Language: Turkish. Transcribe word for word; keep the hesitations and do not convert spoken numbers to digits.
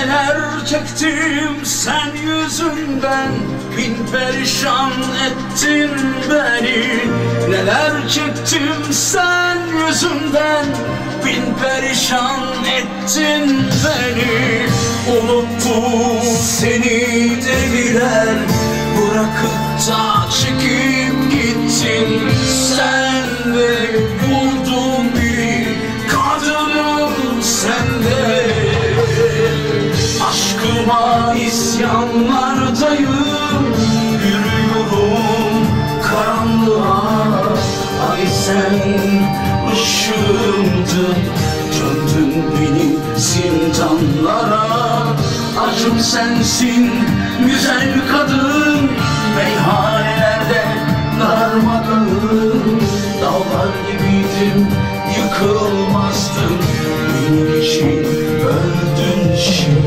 Neler çektim sen yüzünden, bin perişan ettin beni. Neler çektim sen yüzünden, bin perişan ettin beni. Unuttum seni dediler, bırakıp da çekip gittin. Sen de buldun bir kadınım sende. Aşkıma isyanlardayım, yürüyorum karanlığa. Ay sen ışığımdın, gömdün beni zindanlara. Acım sensin güzel kadın, meyhanelerde darmadağın. Dağlar gibiydim, yıkılmazdım, benim için öldün şimdi.